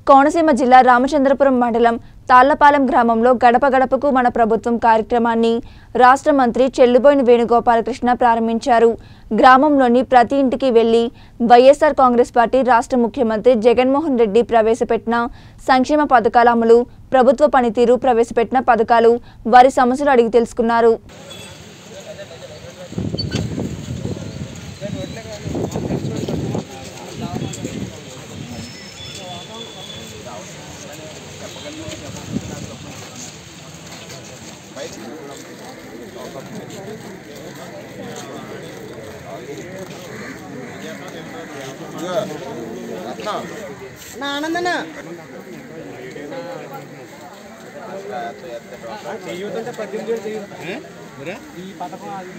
కోనసీమ జిల్లా రామచంద్రపురం మండలం తాళ్లపాలెం గ్రామంలో గడప గడపకు మన ప్రభుత్వం కార్యక్రమాన్ని రాష్ట్ర మంత్రి చెల్లుబోయిన వేణుగోపాలకృష్ణ ప్రారంభించారు. గ్రామంలోని ప్రతి ఇంటికి వెళ్లి వైఎస్ఆర్ కాంగ్రెస్ పార్టీ రాష్ట్ర ముఖ్యమంత్రి జగన్మోహన్ రెడ్డి ప్రవేశపెట్టిన సంక్షేమ పథకాల అమలు, ప్రభుత్వ పనితీరు, ప్రవేశపెట్టిన పథకాలు, వారి సమస్యలు అడిగి తెలుసుకున్నారు. ఆనందనా చేయొద్దంటే 18 ఏళ్ళు చేయదు ఈ పథకం అది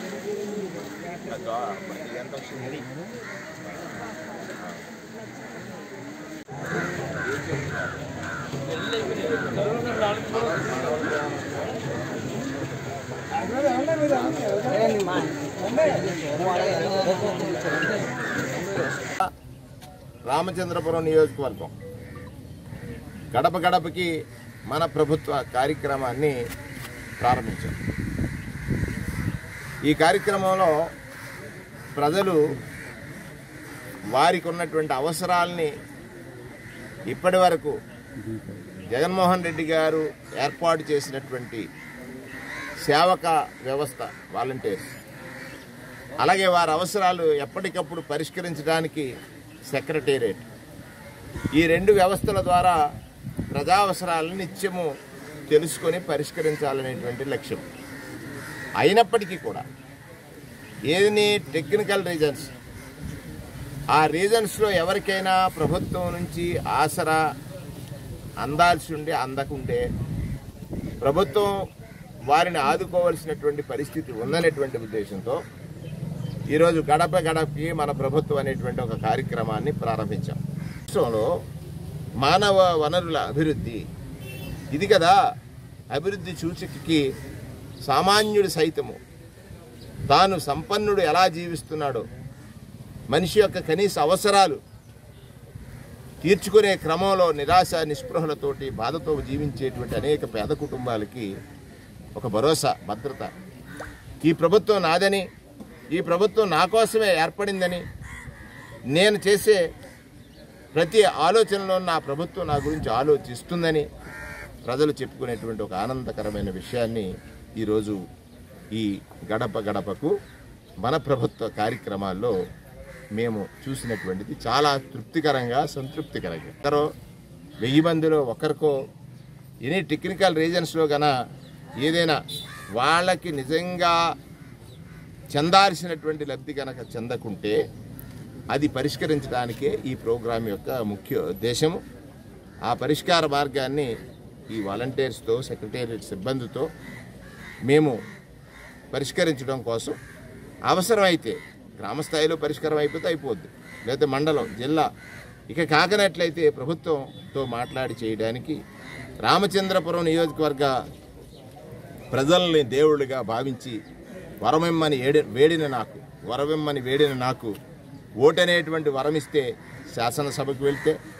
ఎంత వచ్చింది. రామచంద్రపురం నియోజకవర్గం గడప గడపకి మన ప్రభుత్వ కార్యక్రమాన్ని ప్రారంభించాం. ఈ కార్యక్రమంలో ప్రజలు వారికి ఉన్నటువంటి అవసరాలని ఇప్పటి వరకు జగన్మోహన్ రెడ్డి గారు ఏర్పాటు చేసినటువంటి సేవక వ్యవస్థ, వాలంటీర్స్, అలాగే వారి అవసరాలు ఎప్పటికప్పుడు పరిష్కరించడానికి సెక్రటేరియట్, ఈ రెండు వ్యవస్థల ద్వారా ప్రజా అవసరాలను నిత్యము తెలుసుకొని పరిష్కరించాలనేటువంటి లక్ష్యం. అయినప్పటికీ కూడా ఏది టెక్నికల్ రీజన్స్, ఆ రీజన్స్లో ఎవరికైనా ప్రభుత్వం నుంచి ఆసరా అందాల్సి ఉండి అందకుంటే ప్రభుత్వం వారిని ఆదుకోవాల్సినటువంటి పరిస్థితి ఉందనేటువంటి ఉద్దేశంతో ఈరోజు గడప గడపకి మన ప్రభుత్వం అనేటువంటి ఒక కార్యక్రమాన్ని ప్రారంభించాం. రాష్ట్రంలో మానవ వనరుల అభివృద్ధి ఇది కదా. అభివృద్ధి సూచికకి సామాన్యుడు సైతము తాను సంపన్నుడు ఎలా జీవిస్తున్నాడో, మనిషి యొక్క కనీస అవసరాలు తీర్చుకునే క్రమంలో నిరాశ నిస్పృహలతోటి బాధతో జీవించేటువంటి అనేక పేద కుటుంబాలకి ఒక భరోసా, భద్రత, ఈ ప్రభుత్వం నాదని, ఈ ప్రభుత్వం నా కోసమే ఏర్పడిందని, నేను చేసే ప్రతి ఆలోచనలో నా ప్రభుత్వం నా గురించి ఆలోచిస్తుందని ప్రజలు చెప్పుకునేటువంటి ఒక ఆనందకరమైన విషయాన్ని ఈరోజు ఈ గడప గడపకు మన ప్రభుత్వ కార్యక్రమాల్లో మేము చూసినటువంటిది చాలా తృప్తికరంగా, సంతృప్తికరంగా. 1000 మందిలో ఒకరికో ఎనీ టెక్నికల్ రీజన్స్లో గన ఏదైనా వాళ్ళకి నిజంగా చెందాల్సినటువంటి లబ్ధి కనుక చెందకుంటే అది పరిష్కరించడానికే ఈ ప్రోగ్రాం యొక్క ముఖ్య ఉద్దేశము. ఆ పరిష్కార మార్గాన్ని ఈ వాలంటీర్స్తో, సెక్రటేరియట్ సిబ్బందితో మేము పరిష్కరించడం కోసం అవసరమైతే గ్రామస్థాయిలో పరిష్కారం అయిపోతే అయిపోద్ది, లేకపోతే మండలం, జిల్లా, ఇక కాకనట్లయితే ప్రభుత్వంతో మాట్లాడి చేయడానికి రామచంద్రపురం నియోజకవర్గ ప్రజల్ని దేవుళ్ళుగా భావించి వరమిమ్మని వేడిన నాకు ఓటనేటువంటి వరమిస్తే శాసనసభకు వెళ్తే